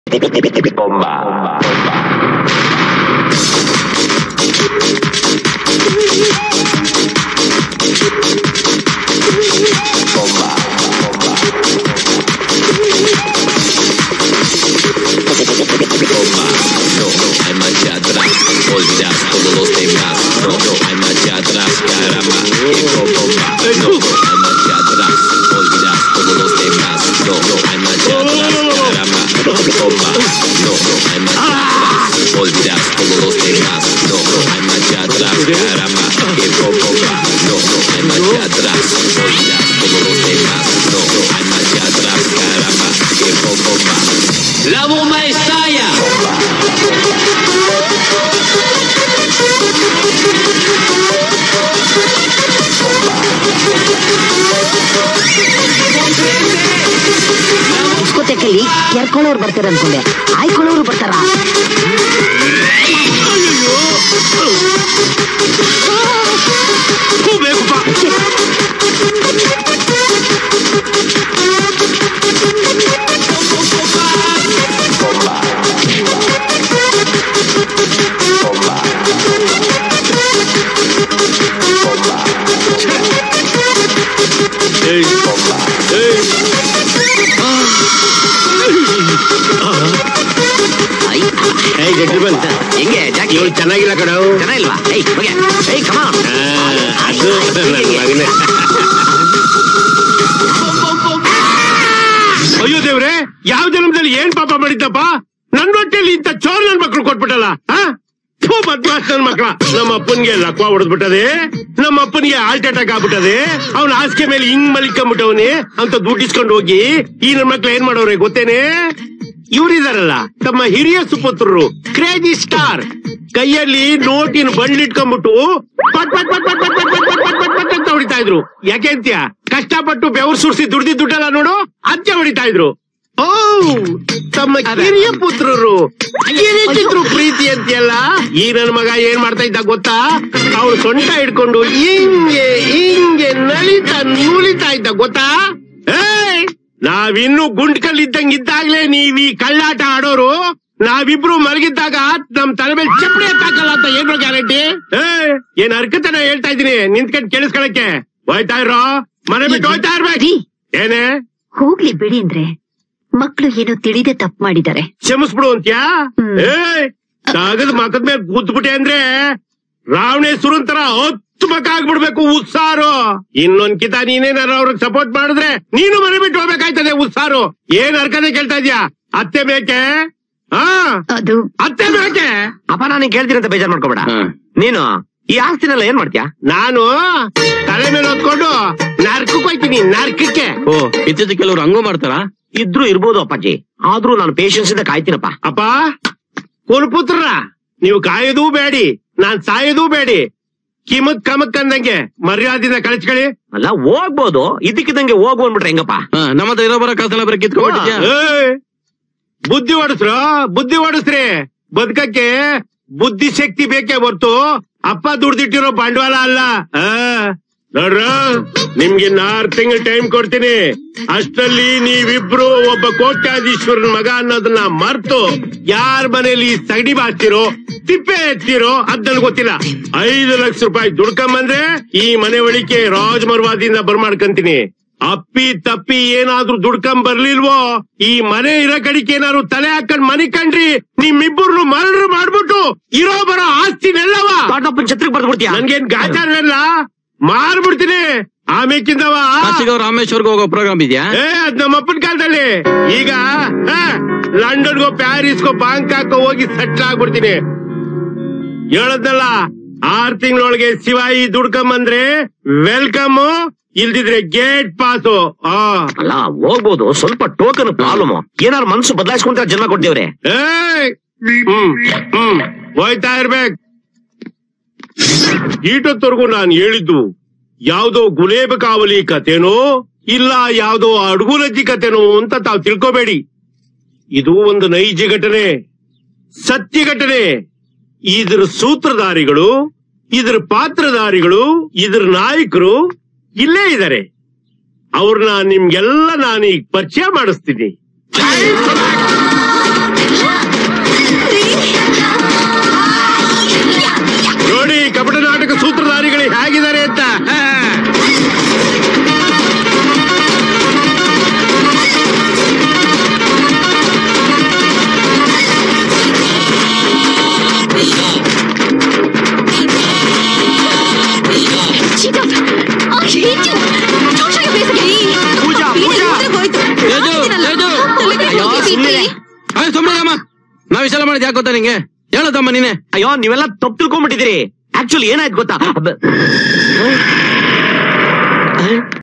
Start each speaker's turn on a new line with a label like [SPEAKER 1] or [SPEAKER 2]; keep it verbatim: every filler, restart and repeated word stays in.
[SPEAKER 1] Hay marcha atrás, olvidas todos los demás. No, no hay marcha atrás, caramba, que bomba. No, no hay marcha atrás, olvidas todos los demás. No, no hay marcha atrás, caramba, que bomba. No, no hay marcha atrás, olvidas todos los demás. No, no hay marcha atrás, caramba, que bomba. No, no hay marcha atrás, olvidas todos los demás. No, no hay marcha atrás, caramba, que bomba. La bomba estalla.
[SPEAKER 2] ಡಿಸ್ಕೋಟೆಕಲ್ಲಿ ಕೆರ್ಕೊಳ್ಳೋರು ಬರ್ತಾರೆ ಅನ್ಕೊಂಡೆ ಆಯ್ಕೊಳ್ಳೋರು ಬರ್ತಾರ.
[SPEAKER 3] ಹಿಂಗೆ ಜಾಕಿ ಚೆನ್ನಾಗಿಲ್ಲ ಕಡ ಚೆನ್ನಾಗಿಲ್ವಾ? ಅಯ್ಯೋ ದೇವ್ರೆ, ಯಾವ ಜನ್ಮದಲ್ಲಿ ಏನ್ ಪಾಪ ಮಾಡಿದ್ದಪ್ಪ? ನನ್ ಹೊಟ್ಟೆಲಿ ಇಂತ ಚೋರ್ ನನ್ ಮಕ್ಳು ಕೊಟ್ಬಿಟ್ಟಲ್ಲ. ಬದ್ಮಾಸ್ ನನ್ ಮಕ್ಳ. ನಮ್ಮ ಅಪ್ಪನ್ಗೆ ಲಕ್ವಾ ಹೊಡೆದ್ಬಿಟ್ಟದೆ, ನಮ್ಮ ಅಪ್ಪನಿಗೆ ಹಾರ್ಟ್ ಅಟ್ಯಾಕ್ ಆಗ್ಬಿಟ್ಟದೆ. ಅವ್ನ ಹಾಸಿಗೆ ಮೇಲೆ ಹಿಂಗ್ ಮಲಿಕೊಂಡ್ಬಿಟ್ಟವನಿ ಅಂತ ದುಡ್ಡಿಸ್ಕೊಂಡು ಹೋಗಿ ಈ ನನ್ ಮಕ್ಳು ಏನ್ ಮಾಡೋರೆ ಗೊತ್ತೇನೆ? ಇವರಿದಾರಲ್ಲ ತಮ್ಮ ಹಿರಿಯ ಸುಪುತ್ರರು, ಕ್ರೇಜಿ ಸ್ಟಾರ್, ಕೈಯಲ್ಲಿ ನೋಟಿನ ಬಂಡ್ಲಿಟ್ಕೊಂಡ್ಬಿಟ್ಟು ಪಟ್ ಪಟ್ ಪಟ್ ಪಟ್ ಪಟ್ ಪಟ್ ಪಟ್ ಪಟ್ ಪಟ್ ಪಟ್ ಅಂತ ಹೊಡಿತಾ ಇದ್ರು. ಯಾಕೆ ಅಂತ್ಯ? ಕಷ್ಟಪಟ್ಟು ಬೆವರು ಸುರಿಸಿ ದುಡ್ದಿ ದುಡ್ಡಲ್ಲ ನೋಡು, ಅಜ್ಜೆ ಹೊಡಿತಾ ಇದ್ರು. ಓ, ತಮ್ಮ ಕಿರಿಯ ಪುತ್ರರು ಕಿರಿಚಿದ್ರು ಪ್ರೀತಿ ಅಂತೆಲ್ಲ. ಈ ನನ್ ಮಗ ಏನ್ ಮಾಡ್ತಾ ಇದ್ದ ಗೊತ್ತಾ? ಅವ್ರು ಸೊಂಟ ಹಿಡ್ಕೊಂಡು ಹಿಂಗೆ ಹಿಂಗೆ ನಲಿತಾ ನೂಲಿತಾ ಇದ್ದ ಗೊತ್ತಾ? ಏಯ್, ನಾವಿನ್ನು ಗುಂಡ್ಕಲ್ಲಿದ್ದಂಗ ಇದ್ದಾಗ್ಲೇ ನೀವ್ ಈ ಕಳ್ಳಾಟ ಆಡೋರು. ನಾವಿಬ್ರು ಮಲಗಿದ್ದಾಗ ನಮ್ ತಲೆ ಮೇಲೆ ಚಪ್ಪಡಿ ಎತ್ತಾಕಲ್ಲ ಅಂತ ಏನೋ ಗ್ಯಾರಂಟಿ? ಏ ಏನ್ ಹರ್ಕತನ ಹೇಳ್ತಾ ಇದೀನಿ, ನಿಂತ್ಕೊಂಡ್ ಕೇಳಿಸ್ಕೊಳಕ್ಕೆ. ಹೋಯ್ತಾ ಇರೋ, ಮನೆ ಬಿಟ್ಟು ಹೋಯ್ತಾ ಇರ್ಬೇಕು. ಏನೇ
[SPEAKER 2] ಹೋಗ್ಲಿ ಬಿಡಿ ಅಂದ್ರೆ ಮಕ್ಳು ಏನೋ ತಿಳಿದೆ ತಪ್ಪು ಮಾಡಿದ್ದಾರೆ,
[SPEAKER 3] ಕ್ಷಮಿಸ್ಬಿಡು ಅಂತ್ಯಾ? ಏ ಕಾಗದ ಮಕದ ಮೇಲೆ ಕೂತ್ಬಿಟ್ಟೆ ಅಂದ್ರೆ ರಾವಣೇಶ್ವರನ್ ತರ ಹತ್ತು ಮಕ ಆಗ್ಬಿಡ್ಬೇಕು ಉತ್ಸಾರು. ಇನ್ನೊಂದ್ ಕಿತ ನೀನೇನಾರ ಅವ್ರಿಗೆ ಸಪೋರ್ಟ್ ಮಾಡಿದ್ರೆ ನೀನು ಮನೆ ಬಿಟ್ಟು ಹೋಗ್ಬೇಕಾಯ್ತದೆ ಉತ್ಸಾರು. ಏನ್ ಹರ್ಕದೆ ಕೇಳ್ತಾ ಇದ್ಯಾ? ಅತ್ತೆ ಬೇಕೆ? ಹಾ,
[SPEAKER 2] ಅದು
[SPEAKER 3] ಅತ್ತೆ ಬೇಕೆ?
[SPEAKER 4] ಅಪ್ಪ ನಾನು ಕೇಳ್ತೀನಂತ ಬೇಜಾರ್ ಮಾಡ್ಕೋಬೇಡ. ನೀನು ಈ ಆಸ್ತಿನೆಲ್ಲ ಏನ್ ಮಾಡ್ತೀಯಾ?
[SPEAKER 3] ನಾನು ತಲೆ ಮೇಲೆ ಹೊತ್ಕೊಂಡು ನರ್ಕಕ್ಕೆ ಹೋಯ್ತೀನಿ, ನರ್ಕಕ್ಕೆ.
[SPEAKER 4] ಓ, ಇತ್ತೀಚೆಗೆ ಕೆಲವ್ರು ಹಂಗೂ ಮಾಡ್ತಾರ? ಇದ್ರು ಇರ್ಬೋದು ಅಪ್ಪಾಜಿ, ಆದ್ರೂ ನಾನು ಪೇಷನ್ಸ್ ಇಂದ ಕಾಯ್ತೀನಪ್ಪ.
[SPEAKER 3] ಅಪ್ಪ ಕುಲಪುತ್ರ, ನೀವು ಕಾಯೋದೂ ಬೇಡಿ, ನಾನ್ ಸಾಯೋದೂ ಬೇಡಿ. ಕಿಮಕ್ ಕಮಕ್ ಅಂದಂಗೆ ಮರ್ಯಾದಿಂದ ಕಳಿಸ್ಕೊಳ್ಳಿ.
[SPEAKER 4] ಅಲ್ಲ ಹೋಗ್ಬೋದು, ಇದಕ್ಕಿದಂಗೆ ಹೋಗು ಅಂದ್ಬಿಟ್ರೆ ಹೆಂಗಪ್ಪ? ನಮ್ಮ ಹತ್ರ ಇರೋ ಬರೋ ಕಾಸೆಲ್ಲ ಬರ ಕಿತ್ಕೊಂಡ್ಬಿಟ್ಟಿದ್ಯಾ?
[SPEAKER 3] ಬುದ್ಧಿ ಓಡಿಸ್ರು, ಬುದ್ಧಿ ಓಡಿಸ್ರಿ. ಬದುಕಕ್ಕೆ ಬುದ್ಧಿ ಶಕ್ತಿ ಬೇಕೇ ಹೊರ್ತು ಅಪ್ಪ ದುಡ್ದಿಟ್ಟಿರೋ ಬಂಡವಾಳ ಅಲ್ಲ. ನೋಡ್ರ, ನಿಮ್ಗೆ ಆರು ತಿಂಗಳ ಟೈಮ್ ಕೊಡ್ತೀನಿ. ಅಷ್ಟರಲ್ಲಿ ನೀವಿಬ್ರು ಒಬ್ಬ ಕೋಟ್ಯಾಧೀಶ್ವರನ ಮಗ ಅನ್ನೋದನ್ನ ಮರ್ತು ಯಾರ ಮನೇಲಿ ಸಗಡಿ ಬಾಚ್ತಿರೋ ತಿಪ್ಪೆ ಎತ್ತಿರೋ ಅದ್ ನನ್ಗೆ ಗೊತ್ತಿಲ್ಲ. ಐದು ಲಕ್ಷ ರೂಪಾಯಿ ದುಡ್ಕೊಂಬಂದ್ರೆ ಈ ಮನೆ ಒಳಿಕೆ ರಾಜಮರ್ವಾದಿಂದ ಬರ್ಮಾಡ್ಕಂತೀನಿ. ಅಪ್ಪಿ ತಪ್ಪಿ ಏನಾದ್ರೂ ದುಡ್ಕೊಂಡ್ ಬರ್ಲಿಲ್ವೋ, ಈ ಮನೆ ಇರೋ ಕಡಿಕೆ ಏನಾದ್ರು ತಲೆ ಹಾಕೊಂಡ್ ಮನಿ ಕಂಡ್ರಿ ನಿಮ್ಮಿಬ್ಬರು ಮರಳು ಮಾಡ್ಬಿಟ್ಟು ಇರೋ ಬರೋ ಆಸ್ತಿನೆಲ್ಲವ
[SPEAKER 4] ಛತ್ರಕ್ಕೆ ಬರ್ದ್ಬಿಡ್ತೀಯ.
[SPEAKER 3] ನನ್ಗೇನ್ ಗಾಚಾರವೆಲ್ಲ ಮಾರ್ಬಿಡ್ತೀನಿ. ಆಮೇಕಿಂದವ
[SPEAKER 4] ರಾಮೇಶ್ವರ್ಗೆ ಹೋಗೋ ಪ್ರೋಗ್ರಾಮ್ ಇದೆಯಾ?
[SPEAKER 3] ಏ ಅದ್ ನಮ್ಮ ಅಪ್ಪನ ಕಾಲದಲ್ಲಿ. ಈಗ ಲಂಡನ್ಗೋ ಪ್ಯಾರಿಸ್ಗೋ ಬ್ಯಾಂಕಾಕೋ ಹೋಗಿ ಸೆಟ್ಲ್ ಆಗ್ಬಿಡ್ತೀನಿ. ಹೇಳದ್ನಲ್ಲ, ಆರ್ ತಿಂಗಳೊಳಗೆ ಶಿವಾಯಿ ದುಡ್ಕೊಂಬಂದ್ರೆ ವೆಲ್ಕಮ್, ಇಲ್ದಿದ್ರೆ ಗೇಟ್ ಪಾಸು.
[SPEAKER 4] ಅಲ್ಲ ಹೋಗ್ಬೋದು, ಸ್ವಲ್ಪ ಟೋಕನ್ ಪ್ರಾಬ್ಲಮ್. ಏನಾರು ಮನ್ಸು ಬದಲಾಯಿಸ್ಕೊಂತ ಜನ್ಮ ಕೊಡ್ತೇವ್ರೆ.
[SPEAKER 3] ಹ್ಮ್ ಹ್ಮ್ ಹೋಯ್ತಾ ಇರ್ಬೇಕು. ಈಟೊತ್ತವರೆಗೂ ನಾನು ಹೇಳಿದ್ದು ಯಾವ್ದೋ ಗುಲೇಬ ಕಾವಲಿ ಕತೆನೋ ಇಲ್ಲ ಯಾವ್ದೋ ಅಡುಗುಲಜ್ಜಿ ಕತೆನೋ ಅಂತ ತಾವು ತಿಳ್ಕೋಬೇಡಿ. ಇದು ಒಂದು ನೈಜ ಘಟನೆ, ಸತ್ಯ ಘಟನೆ. ಇದ್ರ ಸೂತ್ರಧಾರಿಗಳು, ಇದ್ರ ಪಾತ್ರಧಾರಿಗಳು, ಇದ್ರ ನಾಯಕರು ಇಲ್ಲೇ ಇದ್ದಾರೆ. ಅವ್ರನ್ನ ನಿಮ್ಗೆಲ್ಲ ನಾನೀಗ ಪರಿಚಯ ಮಾಡಿಸ್ತೀನಿ.
[SPEAKER 5] ಸುಮ್ಮನೆ ನಾವ್ ಇಷ್ಟೆಲ್ಲ ಮಾಡಿದ್ ಯಾಕೆ ಗೊತ್ತಾ ನಿಂಗೆ? ಹೇಳೋದಮ್ಮ ನೀನೆ.
[SPEAKER 4] ಅಯ್ಯೋ ನೀವೆಲ್ಲ ತಪ್ಪು ತಿಳ್ಕೊಂಡ್ಬಿಟ್ಟಿದ್ದೀರಿ. ಆಕ್ಚುಲಿ ಏನಾಯ್ತು ಗೊತ್ತಾ?